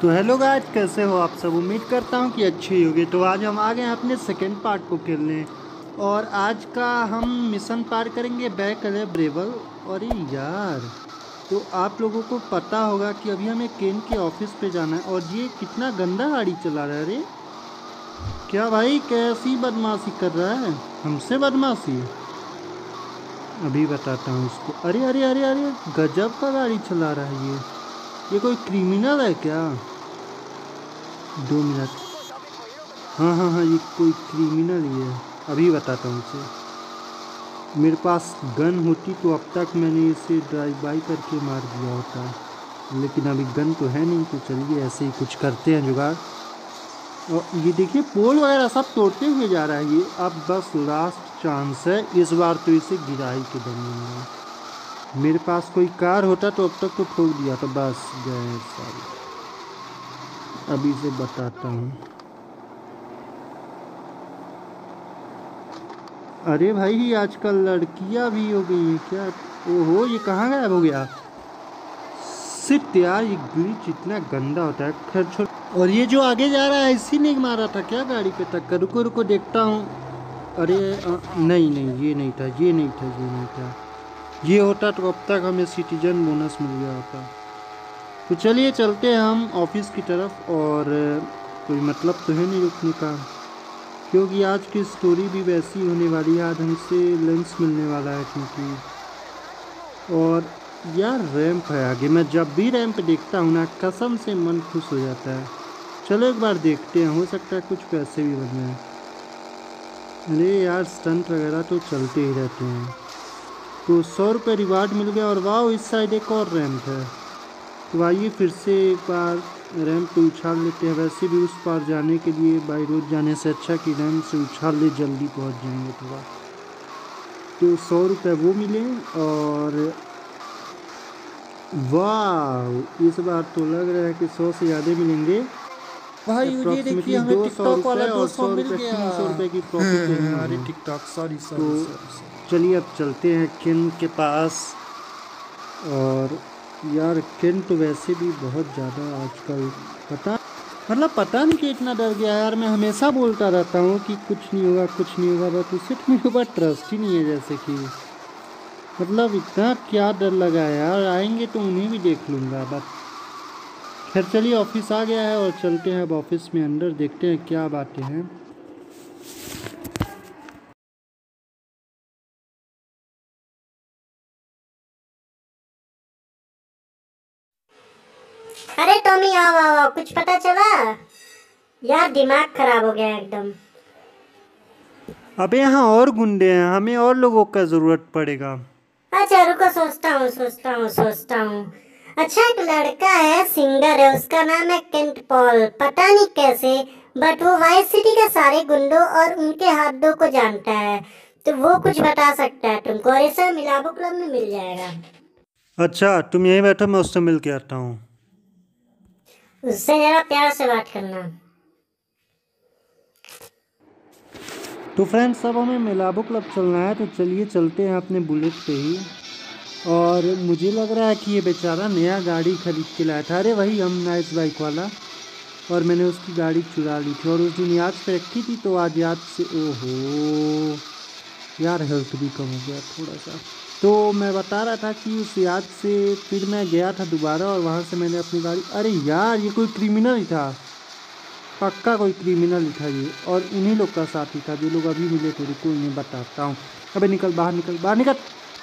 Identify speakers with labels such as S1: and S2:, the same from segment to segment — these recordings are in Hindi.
S1: तो हेलो गाइस, कैसे हो आप सब। उम्मीद करता हूँ कि अच्छे ही होंगे। तो आज हम आ गए हैं अपने सेकेंड पार्ट को खेलने और आज का हम मिशन पार करेंगे बैक अलेब्रेबल। और ये यार, तो आप लोगों को पता होगा कि अभी हमें केन के ऑफिस पे जाना है और ये कितना गंदा गाड़ी चला रहा है। अरे क्या भाई, कैसी बदमाशी कर रहा है, हमसे बदमाशी। अभी बताता हूँ इसको। अरे अरे अरे अरे, गजब का गाड़ी चला रहा है ये कोई क्रिमिनल है क्या। 2 मिनट। हाँ हाँ हाँ, ये कोई क्रिमिनल ही है। अभी बताता हूँ इसे। मेरे पास गन होती तो अब तक मैंने इसे ड्राइव बाई करके मार दिया होता, लेकिन अभी गन तो है नहीं। तो चलिए ऐसे ही कुछ करते हैं जुगाड़। और ये देखिए, पोल वगैरह सब तोड़ते हुए जा रहा है ये। अब बस लास्ट चांस है, इस बार तो इसे गिरा ही के दम लूँगा। मेरे पास कोई कार होता तो अब तक तो ठोक दिया था। बस गए सारे। अभी से बताता हूँ। अरे भाई, ये आजकल लड़कियां भी हो गई हैं क्या। ओहो, ये कहाँ गायब हो गया। सिट यार, ये ग्लिच इतना गंदा होता है। खैर छोड़। और ये जो आगे जा रहा है इसी ने मारा था क्या गाड़ी पे टक्कर। रुको रुको देखता हूँ। अरे नहीं नहीं, ये नहीं था, ये नहीं था, ये नहीं था। ये होता तो अब तक हमें सिटीजन बोनस मिल गया होता। तो चलिए चलते हैं हम ऑफिस की तरफ। और कोई मतलब तो है नहीं रुकने का, क्योंकि आज की स्टोरी भी वैसी होने वाली है। आज हमसे लंच मिलने वाला है क्योंकि। और यार रैंप है आगे। मैं जब भी रैंप देखता हूँ ना, कसम से मन खुश हो जाता है। चलो एक बार देखते हैं, हो सकता है कुछ पैसे भी बन जाए। अरे यार, स्टंट वगैरह तो चलते ही रहते हैं। तो 100 रुपये रिवार्ड मिल गया। और वाह, इस साइड एक और रैंप है। तो आइए फिर से एक बार रैंप पे उछाल लेते हैं। वैसे भी उस पार जाने के लिए बाई रोड जाने से अच्छा कि रैंप से उछाल ले, जल्दी पहुंच जाएंगे थोड़ा। तो 100 रुपये वो मिले। और वाह, इस बार तो लग रहा है कि 100 से ज़्यादा मिलेंगे।
S2: भाई ये देखिए,
S1: अप्रॉक्सीमेटली
S2: हमें
S1: 200
S2: टिकटॉक वाला
S1: रुपये और
S2: 200
S1: 100
S2: मिल
S1: रुपये,
S2: गया।
S1: 300 रुपये की प्रॉफिट है
S2: अरे
S1: हमें।
S2: टिकटॉक, सॉरी
S1: तो
S2: सॉरी सॉरी सॉरी।
S1: चलिए अब चलते हैं केन के पास। और यार केन तो वैसे भी बहुत ज़्यादा आजकल पता नहीं कि इतना डर गया यार। मैं हमेशा बोलता रहता हूँ कि कुछ नहीं होगा कुछ नहीं होगा, बट उसे तो मेरे ऊपर ट्रस्ट ही नहीं है। जैसे कि इतना क्या डर लगा है यार। आएंगे तो उन्हें भी देख लूँगा। बट खैर चलिए, ऑफिस आ गया है और चलते हैं अब ऑफिस में अंदर, देखते हैं क्या बातें हैं।
S3: अरे टॉमी, आओ आओ आओ, कुछ पता चला? यार दिमाग खराब हो गया एकदम।
S1: अबे यहाँ और गुंडे हैं, हमें और लोगों का ज़रूरत पड़ेगा।
S3: अच्छा रुको, सोचता हूँ। अच्छा, एक लड़का है, सिंगर है, उसका नाम है केंट पॉल। पता नहीं कैसे, बट वो वाइस सिटी के सारे गुंडों और उनके हाथों को जानता है। तो वो कुछ बता सकता है तुमको, और ये सब मिलाबो क्लब में मिल जाएगा।
S1: अच्छा तुम यहीं बैठो, मैं उससे मिल के आता हूँ।
S3: उससे जरा प्यार से बात करना।
S1: तो फ्रेंड्स, अब हमें मिलाबो क्लब चलना है। तो चलिए चलते हैं अपने बुलेट पे ही। और मुझे लग रहा है कि ये बेचारा नया गाड़ी खरीद के लाया था। अरे वही हम नाइस बाइक वाला। और मैंने उसकी गाड़ी चुरा ली थी और उस दिन याद पे रखी थी, तो आज याद से ओहो यार, हेल्थ भी कम हो गया थोड़ा सा। तो मैं बता रहा था कि उस याद से फिर मैं गया था दोबारा और वहाँ से मैंने अपनी गाड़ी। अरे यार, ये कोई क्रिमिनल ही था, पक्का कोई क्रिमिनल ही था ये। और इन्हीं लोग का साथी था जो लोग अभी मिले थे। रुको इन्हें बताता हूँ। अबे निकल बाहर, निकल बाहर, निकल।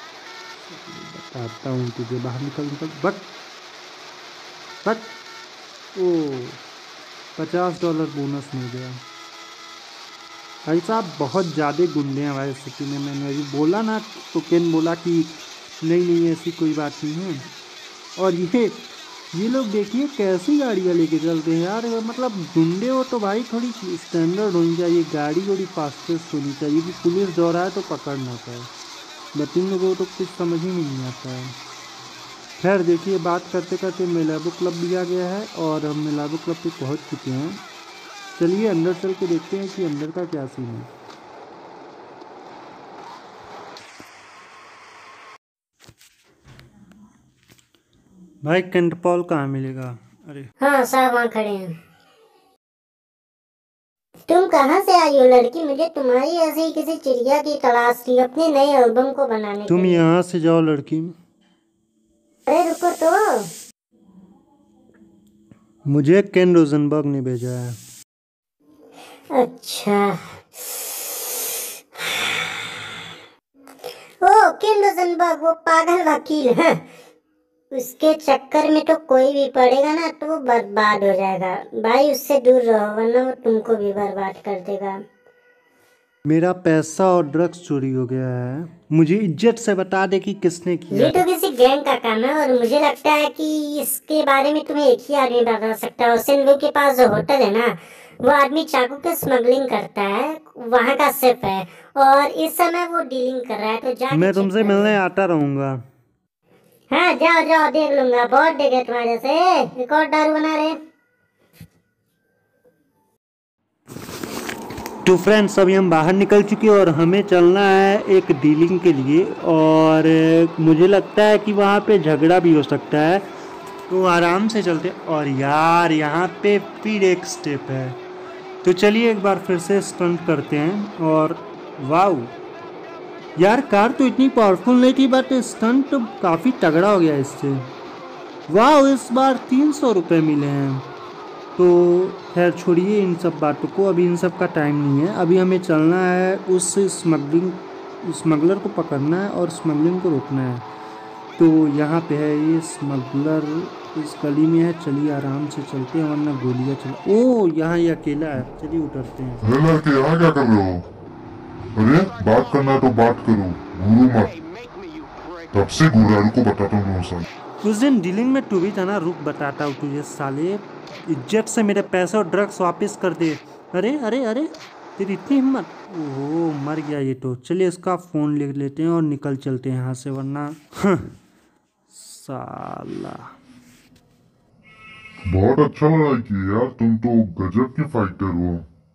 S1: बताता हूँ तुझे, बाहर निकल निकल, बट बट। ओ, $50 बोनस मिल गया। भाई साहब, बहुत ज़्यादा गुंडे हैं हमारे सिटी में। मैंने अभी बोला ना, तो केन बोला कि नहीं नहीं ऐसी कोई बात नहीं है। और ये लोग देखिए कैसी गाड़ियाँ लेके चलते हैं यार। गुंडे हो तो भाई थोड़ी स्टैंडर्ड होनी चाहिए, गाड़ी थोड़ी फास्टेस्ट होनी चाहिए कि पुलिस दौड़ा है तो पकड़ ना पाए। बट इन लोगों को तो कुछ समझ ही नहीं आता है। खैर देखिए, बात करते करते मिलाबो क्लब भी आ गया है और हम मिलाबो क्लब पे पहुंच चुके हैं। चलिए अंदर चल के देखते हैं कि अंदर का क्या सीन है। भाई केंट पॉल कहाँ मिलेगा। अरे
S3: हाँ साहब वहाँ खड़े हैं। तुम कहाँ से आई हो लड़की? मुझे तुम्हारी ऐसी ही किसी चिड़िया की तलाश थी अपने नए एल्बम को बनाने
S1: तुम
S3: के लिए।
S1: यहाँ से जाओ लड़की,
S3: अरे रुको तो।
S1: मुझे केन रोजनबर्ग ने भेजा है।
S3: अच्छा ओ केन रोजनबर्ग, वो पागल वकील है। उसके चक्कर में तो कोई भी पड़ेगा ना तो वो बर्बाद हो जाएगा। भाई उससे दूर रहो वरना वो तुमको भी बर्बाद कर देगा।
S1: मेरा पैसा और ड्रग्स चोरी हो गया है, मुझे इज्जत से बता दे कि किसने किया।
S3: ये तो किसी गैंग का काम है और मुझे लगता है कि इसके बारे में तुम्हें एक ही आदमी बता सकता है। सिंधु के पास जो होटल है ना, वो आदमी चाकू के स्मगलिंग करता है, वहाँ का शेफ है और इस समय वो डीलिंग कर रहा है। तो जाके
S1: मैं
S3: चेक
S1: तुमसे
S3: कर
S1: मिलने
S3: लो।
S1: आता रहूंगा।
S3: हाँ जाओ जाओ देख लूंगा, बहुत देखे तुम्हारे से। एक और दारू बना रहे।
S1: तो फ्रेंड्स अभी हम बाहर निकल चुके हैं और हमें चलना है एक डीलिंग के लिए, और मुझे लगता है कि वहाँ पे झगड़ा भी हो सकता है, तो आराम से चलते हैं। और यार यहाँ पे फिर एक स्टेप है, तो चलिए एक बार फिर से स्टंट करते हैं। और वाओ यार, कार तो इतनी पावरफुल नहीं थी बट स्टंट तो काफ़ी तगड़ा हो गया इससे। वाओ, इस बार 300 रुपये मिले हैं। तो खैर छोड़िए इन सब बातों को, अभी इन सब का टाइम नहीं है। अभी हमें चलना है उस स्मगलर को पकड़ना है और स्मगलिंग को रोकना है। तो यहाँ पे है ये स्मगलर, इस गली में है। चलिए आराम से चलते हैं वरना गोलियाँ चला। ओ यहाँ ये अकेला है, चलिए उतरते हैं।
S4: अरे लड़के यहाँ क्या कर रहे हो? अरे बात करना है तो बात करो, घूरो मत। तब से घूरा, रुको बताता हूँ तुम्हें साल।
S1: उस दिन डीलिंग में तू भी था ना, रुक बताता हूँ तुझे साले। इज्जत से मेरे पैसे और ड्रग्स वापस कर दे। अरे अरे अरे, तेरी इतनी हिम्मत! ओहो मर गया ये तो। चलिए इसका फ़ोन ले लेते हैं और निकल चलते हैं यहाँ से, वरना साला।
S4: बहुत अच्छा लड़ाई की यार, तुम तो गजब के फाइटर हो।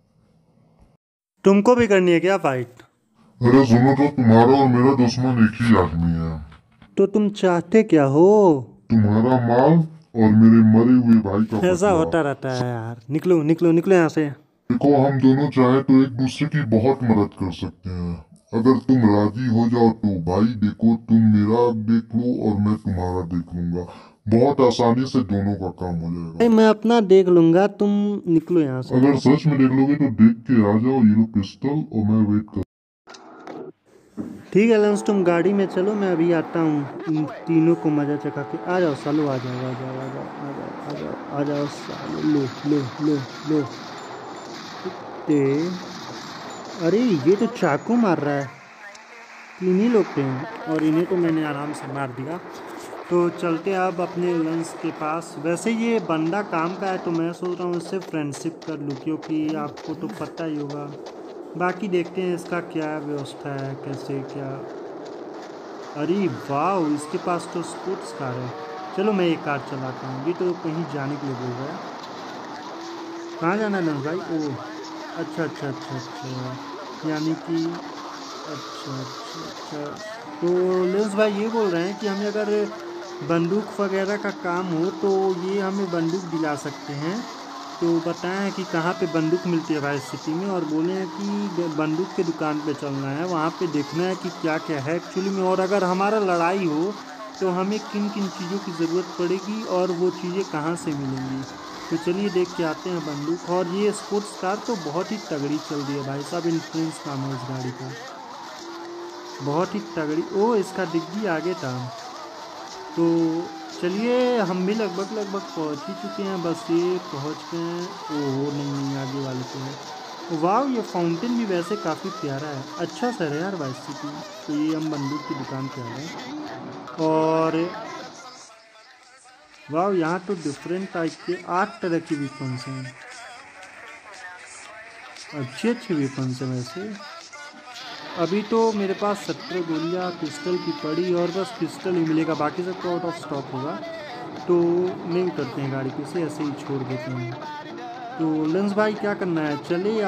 S1: तुमको भी करनी है क्या फाइट?
S4: अरे सुनो तो, तुम्हारा और मेरा दुश्मन एक ही आदमी है।
S1: तो तुम चाहते क्या हो?
S4: तुम्हारा माल और मेरे मरे हुए भाई का
S1: ऐसा
S4: बदला।
S1: होता रहता है यार। निकलो निकलो निकलो यहाँ से।
S4: देखो हम दोनों चाहे तो एक दूसरे की बहुत मदद कर सकते हैं। अगर तुम राजी हो जाओ तो भाई देखो, तुम मेरा देख लो और मैं तुम्हारा देख लूंगा। बहुत आसानी से दोनों का काम हो जाएगा।
S1: मैं अपना देख लूंगा, तुम निकलो यहाँ से।
S4: अगर सच में देख लोगे तो देख के आ जाओ, ये लो पिस्तौल और मैं वेट कर।
S1: ठीक है लंस, तुम गाड़ी में चलो, मैं अभी आता हूँ। इन तीनों को मजा चखा के। आ जाओ सालो, आ जाओ आ जाओ आ जाओ आ जाओ आ जाओ आ जाओ सालो। लो लो लो लो। ते अरे ये तो चाकू मार रहा है। तीन ही लोग थे और इन्हें तो मैंने आराम से मार दिया। तो चलते हैं अब अपने लंस के पास। वैसे ये बंदा काम का है तो मैं सोच रहा हूँ इससे फ्रेंडशिप कर लूँ, क्योंकि आपको तो पता ही होगा। बाकी देखते हैं इसका क्या व्यवस्था है, कैसे क्या। अरे वाह, इसके पास तो स्पोर्ट्स कार है। चलो मैं ये कार चलाता हूँ। ये तो कहीं जाने के लिए बोल रहा है। कहाँ जाना है भाई? ओ अच्छा अच्छा अच्छा अच्छा, यानी कि अच्छा अच्छा अच्छा। तो लेंस भाई ये बोल रहे हैं कि हमें अगर बंदूक वगैरह का काम हो तो ये हमें बंदूक दिला सकते हैं। तो बताएं कि कहाँ पे बंदूक मिलती है वाइस सिटी में, और बोले हैं कि बंदूक के दुकान पे चलना है, वहाँ पे देखना है कि क्या क्या है एक्चुअली में। और अगर हमारा लड़ाई हो तो हमें किन किन चीज़ों की ज़रूरत पड़ेगी और वो चीज़ें कहाँ से मिलेंगी। तो चलिए देख के आते हैं बंदूक। और ये स्पोर्ट्स कार तो बहुत ही तगड़ी चल रही है भाई साहब। इन्फ्लुएंस काम है इस गाड़ी का, बहुत ही तगड़ी। ओ इसका डिग्गी आगे था। तो चलिए हम भी लगभग पहुंच ही चुके हैं। बस ये पहुंच गए हैं। ओहो नहीं आगे वाले पे है। वाह ये फाउंटेन भी वैसे काफ़ी प्यारा है, अच्छा सर है यार वाइस सिटी। तो ये हम बंदूक की दुकान पे आ गए। और वाह यहाँ तो डिफरेंट टाइप के 8 तरह के वेपन्स हैं, अच्छे अच्छे वेपन्स हैं वैसे। अभी तो मेरे पास 17 गोलियाँ पिस्टल की पड़ी और बस पिस्टल ही मिलेगा, बाकी सब तो आउट ऑफ स्टॉक होगा। तो नहीं उतरते हैं गाड़ी पे से, ऐसे ही छोड़ देते हैं। तो लेंस भाई क्या करना है, चले या?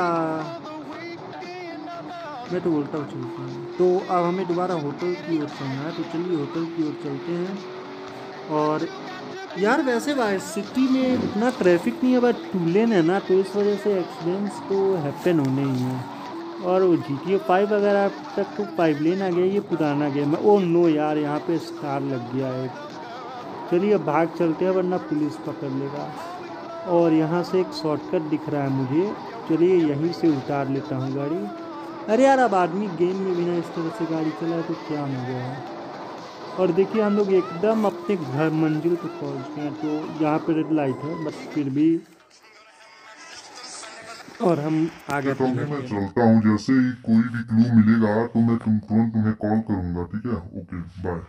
S1: मैं तो बोलता हूँ चलते हैं। तो अब हमें दोबारा होटल की ओर चलना है, तो चलिए होटल की ओर चलते हैं। और यार वैसे वाइस सिटी में इतना ट्रैफिक नहीं है, बट टू लेन है ना, तो इस वजह से एक्सीडेंट्स तो हैपन होने ही हैं। और वो GTA 5 वगैरह तक तो 5 लेन आ गया, ये पुराना गेम है। ओ नो यार, यहाँ पे स्टार लग गया है। चलिए अब भाग चलते हैं वरना पुलिस पकड़ लेगा। और यहाँ से एक शॉर्टकट दिख रहा है मुझे, चलिए यहीं से उतार लेता हूँ गाड़ी। अरे यार, अब आदमी गेम में बिना इस तरह से गाड़ी चलाए तो क्या हो गया है। और देखिए हम लोग एकदम अपने घर मंजिल पे पहुँच गए हैं। तो यहाँ पे रेड लाइट है, बट फिर भी और हम आगे
S4: तो अभी मैं चलता हूँ, जैसे ही कोई भी क्लू मिलेगा तो मैं तुम्हें कॉल करूंगा, ठीक है? Okay bye.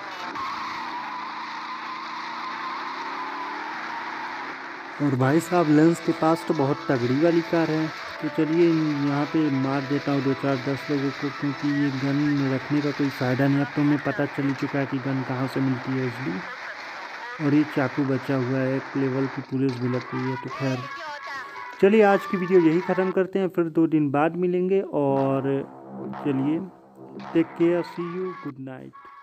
S1: और भाई साहब लेंस के पास तो बहुत तगड़ी वाली कार है। तो चलिए यहाँ पे मार देता हूँ 2-4-10 लोगों को, क्योंकि ये गन रखने का कोई फ़ायदा नहीं। अब तो हमें पता चल ही चुका है कि गन कहाँ से मिलती है इसलिए। और ये चाकू बचा हुआ है, एक लेवल की पुलिस भी लग गई है। तो खैर चलिए आज की वीडियो यही ख़त्म करते हैं, फिर 2 दिन बाद मिलेंगे। और चलिए take care, see you, good night.